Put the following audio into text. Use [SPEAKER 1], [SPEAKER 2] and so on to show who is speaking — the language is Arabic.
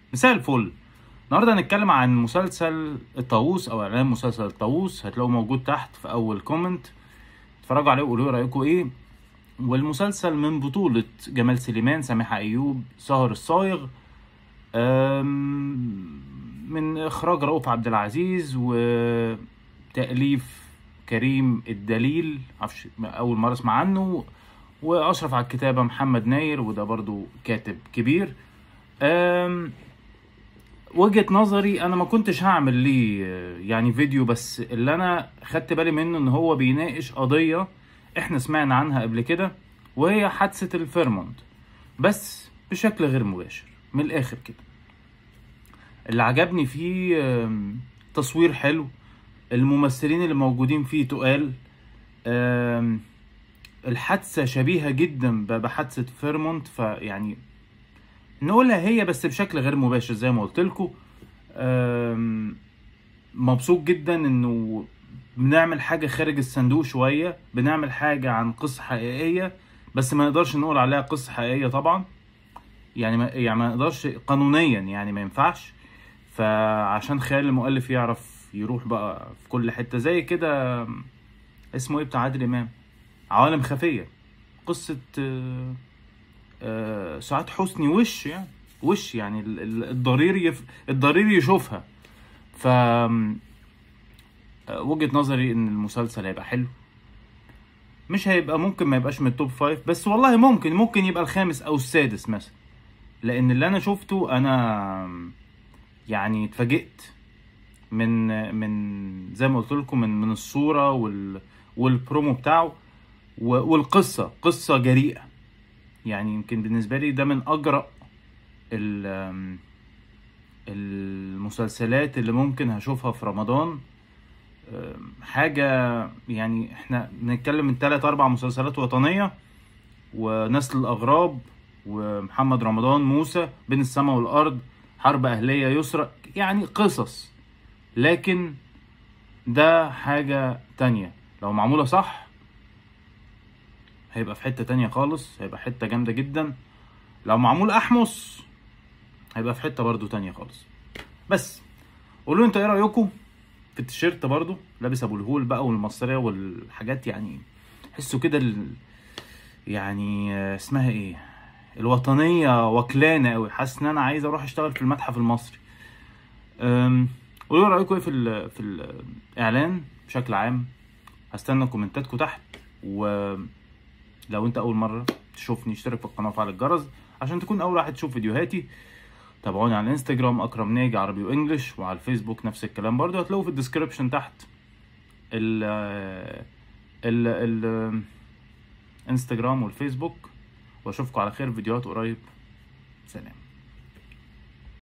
[SPEAKER 1] مساء الفل. النهارده هنتكلم عن مسلسل الطاووس او اعلان مسلسل الطاووس، هتلاقوه موجود تحت في اول كومنت. اتفرجوا عليه وقولوا لي رايكم ايه. والمسلسل من بطولة جمال سليمان، سامحة ايوب، سهر الصايغ، من اخراج رؤوف عبد العزيز وتأليف كريم الدليل، معرفش اول مرة اسمع عنه، واشرف على الكتابة محمد ناير، وده برضو كاتب كبير. وجهة نظري انا ما كنتش هعمل ليه يعني فيديو، بس اللي انا خدت بالي منه ان هو بيناقش قضية احنا سمعنا عنها قبل كده، وهي حادثة الفيرمونت، بس بشكل غير مباشر. من الاخر كده اللي عجبني فيه تصوير حلو، الممثلين اللي موجودين فيه تقال، الحادثة شبيهة جدا بحادثة فيرمونت، فيعني نقولها هي بس بشكل غير مباشر زي ما قلت لكم. مبسوط جدا انه بنعمل حاجة خارج الصندوق شوية، بنعمل حاجة عن قصة حقيقية، بس ما نقدرش نقول عليها قصة حقيقية طبعا، يعني ما نقدرش قانونيا، يعني ما ينفعش. فعشان خيال المؤلف يعرف يروح بقى في كل حتة زي كده. اسمه ايه بتاع عادل امام؟ عوالم خفية. قصة سعاد حسني، وش يعني الضرير يشوفها. ف وجهة نظري ان المسلسل هيبقى حلو، مش هيبقى، ممكن ما يبقاش من التوب فايف، بس والله ممكن يبقى الخامس او السادس مثلا، لان اللي انا شفته انا يعني اتفاجئت من زي ما قلت لكم من الصورة والبرومو بتاعه، والقصة قصة جريئة. يعني يمكن بالنسبة لي ده من اجرأ المسلسلات اللي ممكن هشوفها في رمضان. حاجة يعني احنا بنتكلم من 3-4 مسلسلات وطنية، ونسل الأغراب، ومحمد رمضان موسى، بين السماء والأرض، حرب أهلية يسرى، يعني قصص. لكن ده حاجة تانية لو معمولة صح، هيبقى في حتة تانية خالص، هيبقى حتة جامدة جدا. لو معمول أحمس هيبقى في حتة برضو تانية خالص. بس قولوا انت ايه رأيكم في التيشيرت، برضو لابس ابو الهول بقى والمصرية والحاجات، يعني حسوا كده يعني اسمها ايه، الوطنية وكلانة قوي. حاسس ان انا عايز اروح اشتغل في المتحف المصري. قولوا رأيكم ايه في الاعلان بشكل عام. هستنى كومنتاتكم تحت، ولو انت اول مرة تشوفني اشترك في القناة وفعل الجرس عشان تكون اول واحد تشوف فيديوهاتي. تابعوني على الانستجرام اكرم ناجي عربي وانجلش، وعلى الفيسبوك نفس الكلام برضو، هتلاقوه في الديسكريبشن تحت ال انستجرام والفيسبوك. واشوفكم على خير فيديوهات قريب. سلام.